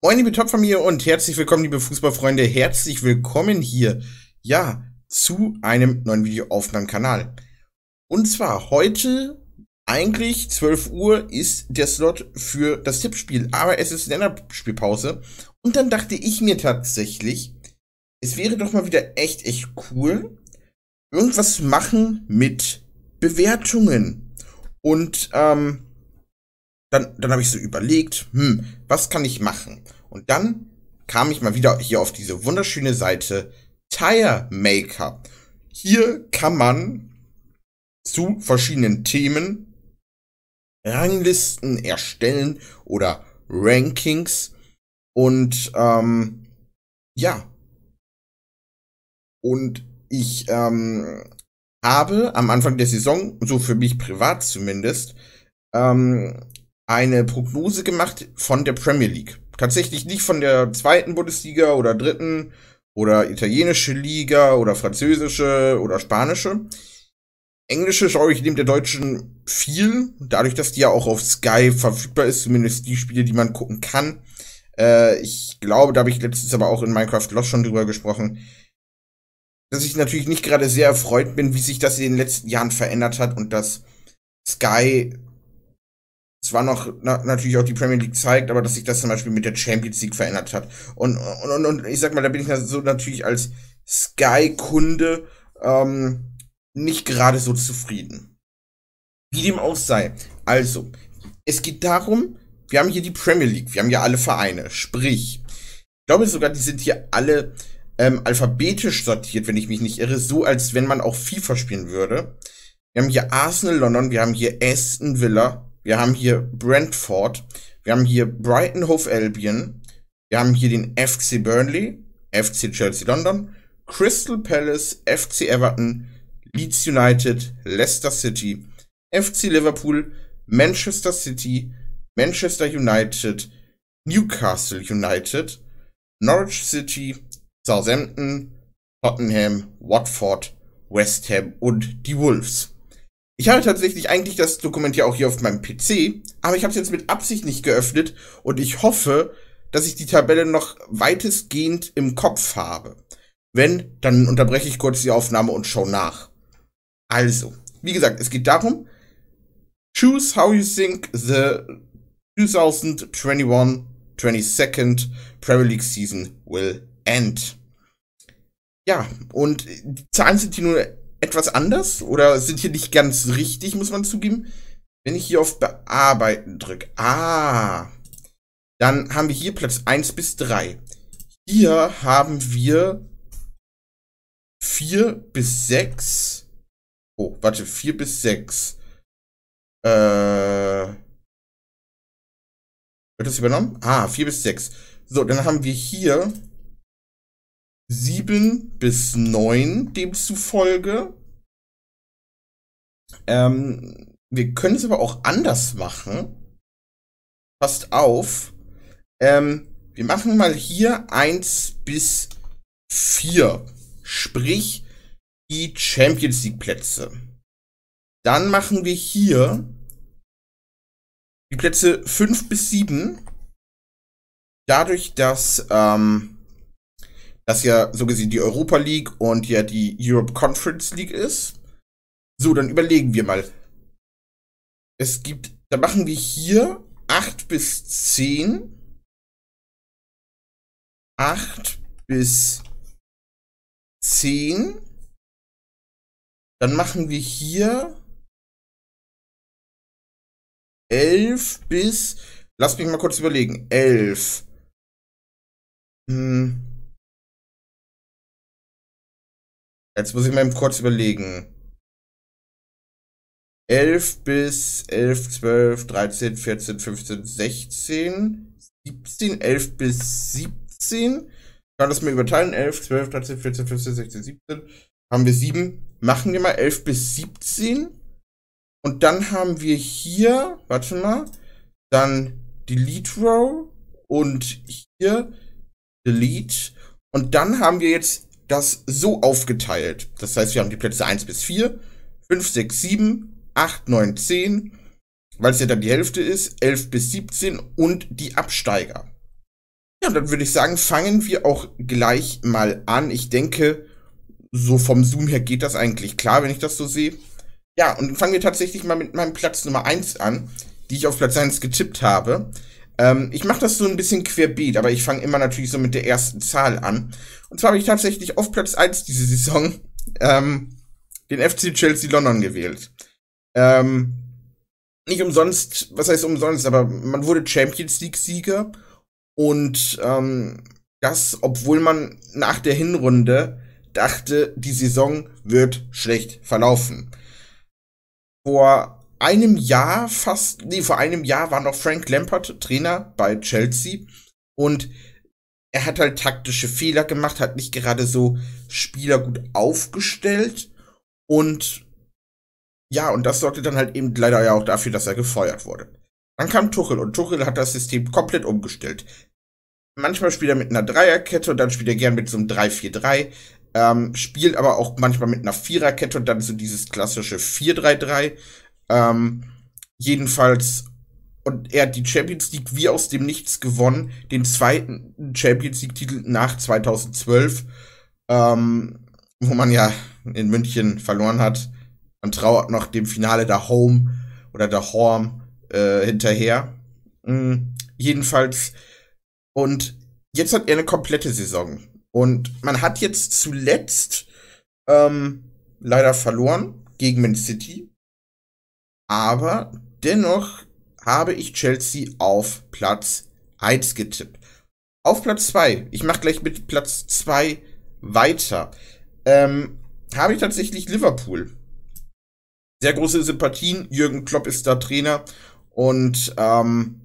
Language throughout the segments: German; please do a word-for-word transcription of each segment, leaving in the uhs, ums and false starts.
Moin, liebe Top-Familie und herzlich willkommen, liebe Fußballfreunde. Herzlich willkommen hier, ja, zu einem neuen Video auf meinem Kanal. Und zwar heute, eigentlich zwölf Uhr, ist der Slot für das Tippspiel, aber es ist Länderspielpause. Und dann dachte ich mir tatsächlich, es wäre doch mal wieder echt, echt cool, irgendwas zu machen mit Bewertungen. Und, ähm, Dann, dann habe ich so überlegt, hm, was kann ich machen? Und dann kam ich mal wieder hier auf diese wunderschöne Seite Tire Maker. Hier kann man zu verschiedenen Themen Ranglisten erstellen oder Rankings. Und ähm, ja, und ich ähm, habe am Anfang der Saison, so für mich privat zumindest, ähm, eine Prognose gemacht von der Premier League. Tatsächlich nicht von der zweiten Bundesliga oder dritten oder italienische Liga oder französische oder spanische. Englische schaue ich neben der deutschen viel, dadurch, dass die ja auch auf Sky verfügbar ist, zumindest die Spiele, die man gucken kann. Äh, ich glaube, da habe ich letztens aber auch in Minecraft Lost schon drüber gesprochen, dass ich natürlich nicht gerade sehr erfreut bin, wie sich das in den letzten Jahren verändert hat und dass Sky zwar noch na, natürlich auch die Premier League zeigt, aber dass sich das zum Beispiel mit der Champions League verändert hat. Und, und, und, und ich sag mal, da bin ich so natürlich als Sky-Kunde ähm, nicht gerade so zufrieden. Wie dem auch sei. Also, es geht darum, wir haben hier die Premier League, wir haben ja alle Vereine. Sprich, ich glaube sogar, die sind hier alle ähm, alphabetisch sortiert, wenn ich mich nicht irre, so als wenn man auch FIFA spielen würde. Wir haben hier Arsenal London, wir haben hier Aston Villa, wir haben hier Brentford, wir haben hier Brighton Hove Albion, wir haben hier den F C Burnley, F C Chelsea London, Crystal Palace, F C Everton, Leeds United, Leicester City, F C Liverpool, Manchester City, Manchester United, Newcastle United, Norwich City, Southampton, Tottenham, Watford, West Ham und die Wolves. Ich habe tatsächlich eigentlich das Dokument ja auch hier auf meinem P C, aber ich habe es jetzt mit Absicht nicht geöffnet und ich hoffe, dass ich die Tabelle noch weitestgehend im Kopf habe. Wenn, dann unterbreche ich kurz die Aufnahme und schaue nach. Also, wie gesagt, es geht darum, choose how you think the twenty twenty-one twenty-second Premier League season will end. Ja, und die Zahlen sind hier nur etwas anders oder sind hier nicht ganz richtig, muss man zugeben. Wenn ich hier auf Bearbeiten drücke, ah, dann haben wir hier Platz eins bis drei. Hier haben wir vier bis sechs. Oh, warte, vier bis sechs. Äh, wird das übernommen? Ah, vier bis sechs. So, dann haben wir hier sieben bis neun demzufolge. Ähm, wir können es aber auch anders machen. Passt auf. Ähm, wir machen mal hier eins bis vier. Sprich, die Champions League Plätze. Dann machen wir hier die Plätze fünf bis sieben. Dadurch, dass, ähm, das ja so gesehen die Europa League und ja die Europe Conference League ist. So, dann überlegen wir mal. Es gibt, da machen wir hier acht bis zehn. acht bis zehn. Dann machen wir hier elf bis, lass mich mal kurz überlegen, elf. Hm. Jetzt muss ich mal kurz überlegen. elf bis elf, zwölf, dreizehn, vierzehn, fünfzehn, sechzehn, siebzehn, elf bis siebzehn. Kann das mal überteilen. elf, zwölf, dreizehn, vierzehn, fünfzehn, sechzehn, siebzehn. Haben wir sieben. Machen wir mal elf bis siebzehn. Und dann haben wir hier, warte mal, dann Delete Row und hier Delete. Und dann haben wir jetzt das so aufgeteilt. Das heißt, wir haben die Plätze eins bis vier, fünf, sechs, sieben, acht, neun, zehn, weil es ja dann die Hälfte ist, elf bis siebzehn und die Absteiger. Ja, dann würde ich sagen, fangen wir auch gleich mal an. Ich denke, so vom Zoom her geht das eigentlich klar, wenn ich das so sehe. Ja, und dann fangen wir tatsächlich mal mit meinem Platz Nummer eins an, die ich auf Platz eins getippt habe. Ähm, ich mache das so ein bisschen querbeet, aber ich fange immer natürlich so mit der ersten Zahl an. Und zwar habe ich tatsächlich auf Platz eins diese Saison ähm, den F C Chelsea London gewählt. Ähm, nicht umsonst, was heißt umsonst, aber man wurde Champions League-Sieger. Und ähm, das, obwohl man nach der Hinrunde dachte, die Saison wird schlecht verlaufen. Vor einem Jahr fast, nee, vor einem Jahr war noch Frank Lampard Trainer bei Chelsea und er hat halt taktische Fehler gemacht, hat nicht gerade so Spieler gut aufgestellt und ja, und das sorgte dann halt eben leider ja auch dafür, dass er gefeuert wurde. Dann kam Tuchel und Tuchel hat das System komplett umgestellt. Manchmal spielt er mit einer Dreierkette und dann spielt er gern mit so einem drei vier drei. Ähm, spielt aber auch manchmal mit einer Viererkette und dann so dieses klassische vier drei drei. Ähm, jedenfalls, und er hat die Champions League wie aus dem Nichts gewonnen. Den zweiten Champions League-Titel nach zweitausendzwölf, ähm, wo man ja in München verloren hat. Man trauert noch dem Finale der Home oder der Horm äh, hinterher. Mhm. Jedenfalls. Und jetzt hat er eine komplette Saison. Und man hat jetzt zuletzt ähm, leider verloren gegen Man City. Aber dennoch habe ich Chelsea auf Platz eins getippt. Auf Platz zwei, ich mache gleich mit Platz zwei weiter, ähm, habe ich tatsächlich Liverpool. Sehr große Sympathien, Jürgen Klopp ist da Trainer und ähm,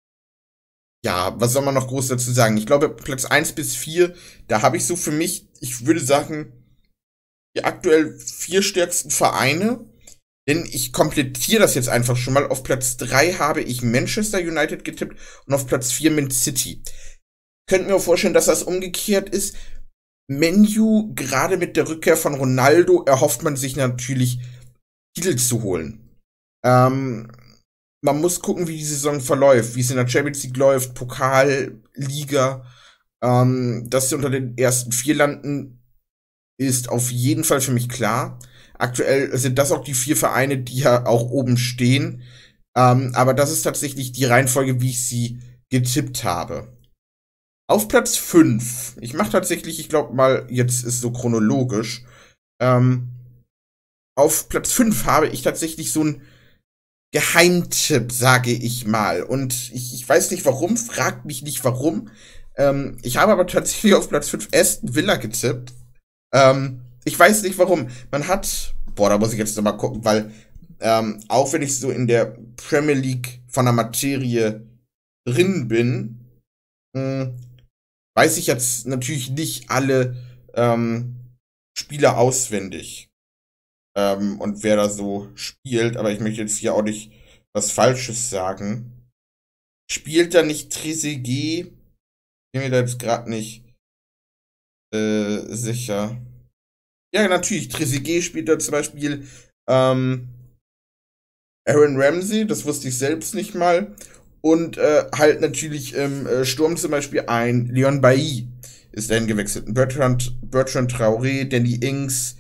ja, was soll man noch groß dazu sagen? Ich glaube, Platz eins bis vier, da habe ich so für mich, ich würde sagen, die aktuell vier stärksten Vereine. Denn ich komplettiere das jetzt einfach schon mal. Auf Platz drei habe ich Manchester United getippt und auf Platz vier Man City. Könnt mir auch vorstellen, dass das umgekehrt ist. Man U, gerade mit der Rückkehr von Ronaldo, erhofft man sich natürlich, Titel zu holen. Ähm, man muss gucken, wie die Saison verläuft, wie es in der Champions League läuft, Pokal, Liga. Ähm, dass sie unter den ersten vier landen, ist auf jeden Fall für mich klar. Aktuell sind das auch die vier Vereine, die ja auch oben stehen. Ähm, aber das ist tatsächlich die Reihenfolge, wie ich sie getippt habe. Auf Platz fünf. Ich mache tatsächlich, ich glaube mal, jetzt ist so chronologisch. Ähm, auf Platz fünf habe ich tatsächlich so einen Geheimtipp, sage ich mal. Und ich, ich weiß nicht warum, fragt mich nicht warum. Ähm, ich habe aber tatsächlich auf Platz fünf Aston Villa getippt. Ähm, Ich weiß nicht warum. Man hat, boah, da muss ich jetzt nochmal gucken, weil ähm, auch wenn ich so in der Premier League von der Materie drin bin, mh, weiß ich jetzt natürlich nicht alle ähm, Spieler auswendig ähm, und wer da so spielt, aber ich möchte jetzt hier auch nicht was Falsches sagen. Spielt da nicht Trezeguet? Bin mir da jetzt gerade nicht äh, sicher. Ja, natürlich. Trezeguet spielt da zum Beispiel ähm, Aaron Ramsey, das wusste ich selbst nicht mal. Und äh, halt natürlich im äh, Sturm zum Beispiel ein Leon Bailly ist dahin gewechselt. Bertrand, Bertrand Traoré, Danny Ings,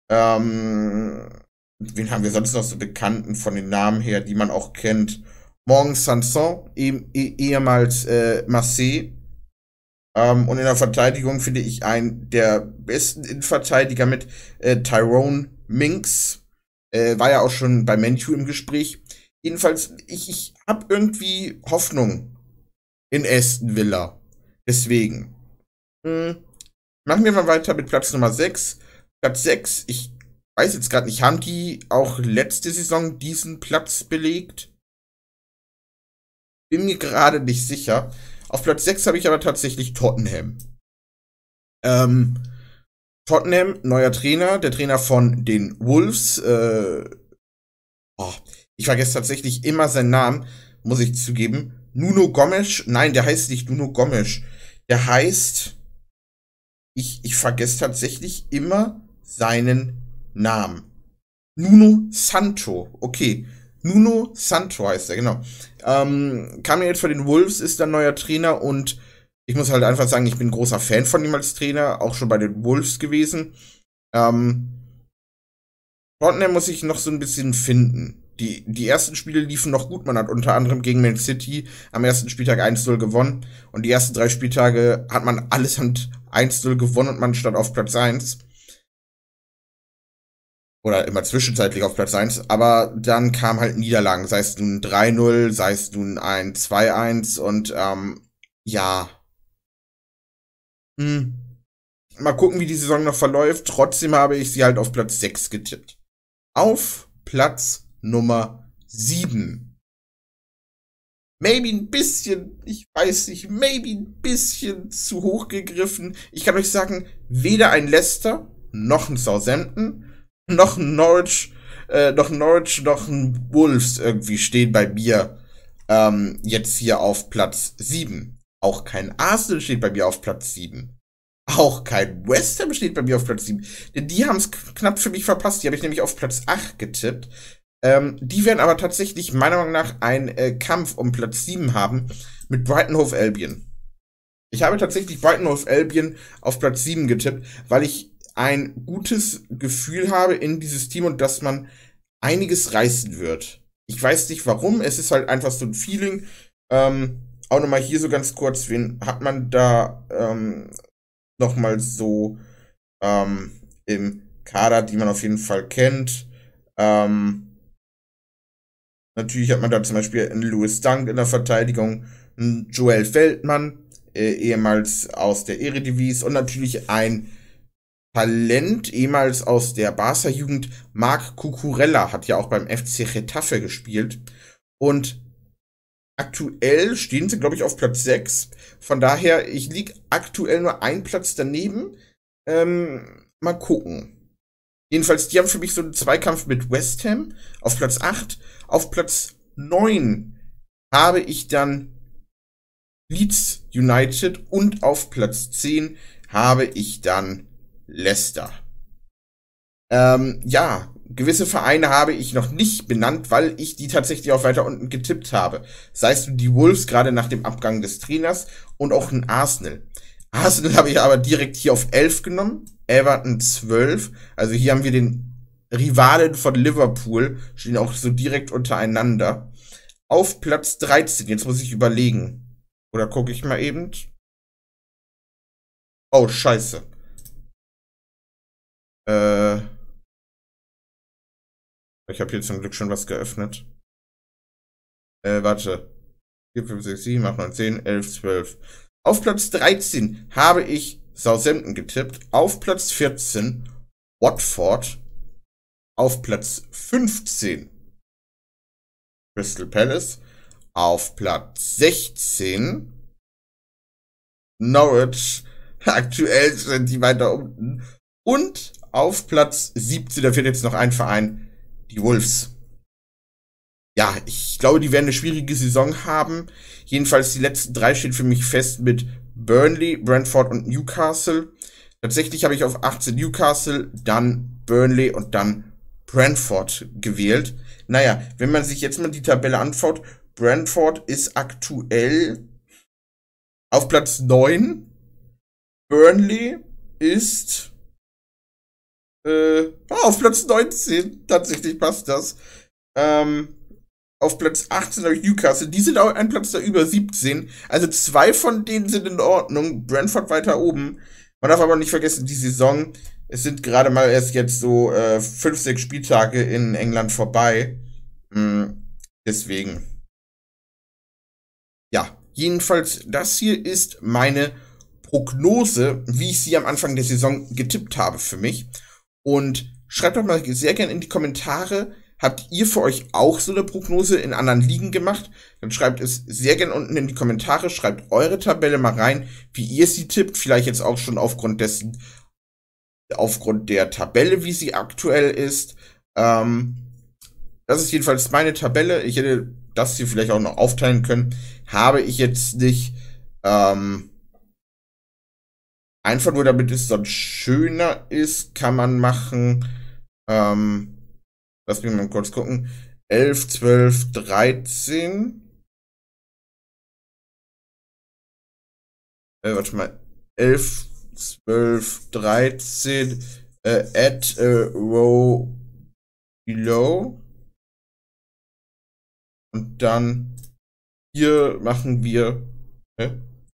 ähm, wen haben wir sonst noch so Bekannten von den Namen her, die man auch kennt? Morgan Sanson, eh, eh, ehemals äh, Marseille. Ähm, und in der Verteidigung finde ich einen der besten Innenverteidiger mit äh, Tyrone Mings. Äh, war ja auch schon bei Man U im Gespräch. Jedenfalls, ich, ich habe irgendwie Hoffnung in Aston Villa. Deswegen. Hm. Machen wir mal weiter mit Platz Nummer sechs. Platz sechs, ich weiß jetzt gerade nicht, haben die auch letzte Saison diesen Platz belegt? Bin mir gerade nicht sicher. Auf Platz sechs habe ich aber tatsächlich Tottenham. Ähm, Tottenham, neuer Trainer, der Trainer von den Wolves. Äh, oh, ich vergesse tatsächlich immer seinen Namen, muss ich zugeben. Nuno Gomes, nein, der heißt nicht Nuno Gomes. Der heißt, ich, ich vergesse tatsächlich immer seinen Namen. Nuno Santo, okay. Nuno Santo heißt er, genau. Ähm, kam ja jetzt von den Wolves, ist dann neuer Trainer und Ich muss halt einfach sagen, ich bin ein großer Fan von ihm als Trainer, auch schon bei den Wolves gewesen. Ähm, Tottenham muss ich noch so ein bisschen finden. Die, die ersten Spiele liefen noch gut. Man hat unter anderem gegen Man City am ersten Spieltag eins null gewonnen. Und die ersten drei Spieltage hat man allesamt eins null gewonnen und man stand auf Platz eins. Oder immer zwischenzeitlich auf Platz eins. Aber dann kam halt Niederlagen. Sei es nun drei null, sei es nun ein zwei eins. Und ähm, ja, hm. Mal gucken, wie die Saison noch verläuft. Trotzdem habe ich sie halt auf Platz sechs getippt. Auf Platz Nummer sieben. Maybe ein bisschen, ich weiß nicht, maybe ein bisschen zu hoch gegriffen. Ich kann euch sagen, weder ein Leicester, noch ein Southampton, noch ein Norwich, äh, noch ein Norwich, noch ein Wolves irgendwie stehen bei mir ähm, jetzt hier auf Platz sieben. Auch kein Arsenal steht bei mir auf Platz sieben. Auch kein West Ham steht bei mir auf Platz sieben. Denn die haben es knapp für mich verpasst. Die habe ich nämlich auf Platz acht getippt. Ähm, die werden aber tatsächlich meiner Meinung nach einen äh, Kampf um Platz sieben haben mit Brighton Hove Albion. Ich habe tatsächlich Brighton Hove Albion auf Platz sieben getippt, weil ich ein gutes Gefühl habe in dieses Team und dass man einiges reißen wird. Ich weiß nicht warum, es ist halt einfach so ein Feeling. Ähm, auch nochmal hier so ganz kurz, wen hat man da ähm, nochmal so ähm, im Kader, die man auf jeden Fall kennt. Ähm, natürlich hat man da zum Beispiel einen Louis Dunk in der Verteidigung, einen Joel Feldmann, äh, ehemals aus der Eredivisie und natürlich ein Talent, ehemals aus der Barca-Jugend, Marc Cucurella, hat ja auch beim F C Getafe gespielt. Und aktuell stehen sie, glaube ich, auf Platz sechs. Von daher, ich liege aktuell nur einen Platz daneben. Ähm, mal gucken. Jedenfalls, die haben für mich so einen Zweikampf mit West Ham auf Platz acht. Auf Platz neun habe ich dann Leeds United und auf Platz zehn habe ich dann Leicester. Ähm, ja, gewisse Vereine habe ich noch nicht benannt, weil ich die tatsächlich auch weiter unten getippt habe. Sei es die Wolves, gerade nach dem Abgang des Trainers, und auch ein Arsenal. Arsenal habe ich aber direkt hier auf elf genommen, Everton zwölf. Also hier haben wir den Rivalen von Liverpool, stehen auch so direkt untereinander. Auf Platz dreizehn, jetzt muss ich überlegen. Oder gucke ich mal eben. Oh, scheiße. Äh... Ich habe hier zum Glück schon was geöffnet. Äh, warte. vier, fünf, sechs, sieben, acht, neun, zehn, elf, zwölf. Auf Platz dreizehn habe ich Southampton getippt. Auf Platz vierzehn Watford. Auf Platz fünfzehn Crystal Palace. Auf Platz sechzehn Norwich. Aktuell sind die weiter unten. Und auf Platz siebzehn, da fehlt jetzt noch ein Verein, die Wolves. Ja, ich glaube, die werden eine schwierige Saison haben. Jedenfalls die letzten drei stehen für mich fest mit Burnley, Brentford und Newcastle. Tatsächlich habe ich auf achtzehn Newcastle, dann Burnley und dann Brentford gewählt. Naja, wenn man sich jetzt mal die Tabelle anschaut, Brentford ist aktuell auf Platz neun. Burnley ist äh, auf Platz neunzehn. Tatsächlich passt das. Ähm, auf Platz achtzehn habe ich Newcastle. Die sind auch ein Platz da über siebzehn. Also zwei von denen sind in Ordnung. Brentford weiter oben. Man darf aber nicht vergessen, die Saison, es sind gerade mal erst jetzt so äh, fünf, sechs Spieltage in England vorbei. Hm, deswegen. Ja, jedenfalls, das hier ist meine Prognose, wie ich sie am Anfang der Saison getippt habe für mich. Und schreibt doch mal sehr gerne in die Kommentare, habt ihr für euch auch so eine Prognose in anderen Ligen gemacht? Dann schreibt es sehr gerne unten in die Kommentare, schreibt eure Tabelle mal rein, wie ihr sie tippt, vielleicht jetzt auch schon aufgrund dessen, aufgrund der Tabelle, wie sie aktuell ist. Ähm, das ist jedenfalls meine Tabelle. Ich hätte das hier vielleicht auch noch aufteilen können. Habe ich jetzt nicht. Ähm, einfach nur, damit es sonst schöner ist, kann man machen. Ähm, Lass mich mal kurz gucken. elf, zwölf, dreizehn. äh, warte mal, elf, zwölf, dreizehn, äh, add a row below. Und dann hier machen wir, hä?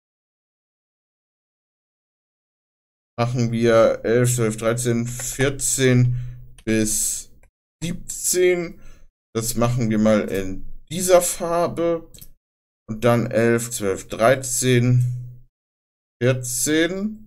Machen wir elf, zwölf, dreizehn, vierzehn bis siebzehn. Das machen wir mal in dieser Farbe. Und dann elf, zwölf, dreizehn, vierzehn,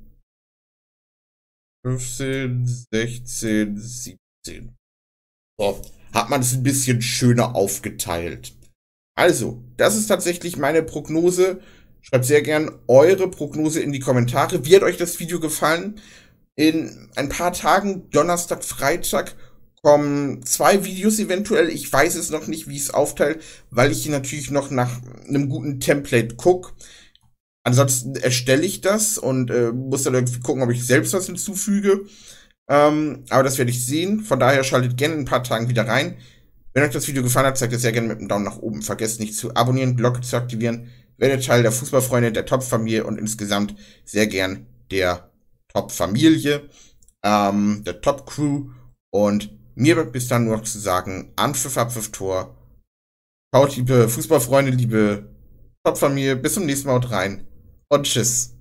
fünfzehn, sechzehn, siebzehn. So, hat man es ein bisschen schöner aufgeteilt. Also, das ist tatsächlich meine Prognose. Schreibt sehr gern eure Prognose in die Kommentare. Wie hat euch das Video gefallen? In ein paar Tagen, Donnerstag, Freitag, kommen zwei Videos eventuell. Ich weiß es noch nicht, wie ich es aufteile, weil ich hier natürlich noch nach einem guten Template gucke. Ansonsten erstelle ich das und äh, muss dann irgendwie gucken, ob ich selbst was hinzufüge. Ähm, aber das werde ich sehen. Von daher schaltet gerne in ein paar Tagen wieder rein. Wenn euch das Video gefallen hat, zeigt es sehr gerne mit einem Daumen nach oben. Vergesst nicht zu abonnieren, Glocke zu aktivieren. Werdet Teil der Fußballfreunde, der Top-Familie und insgesamt sehr gern der Top-Familie, ähm, der Top-Crew. Und mir bleibt bis dann nur noch zu sagen, Anpfiff, Abpfiff, Tor. Haut, liebe Fußballfreunde, liebe Top-Familie. Bis zum nächsten Mal, haut rein und tschüss.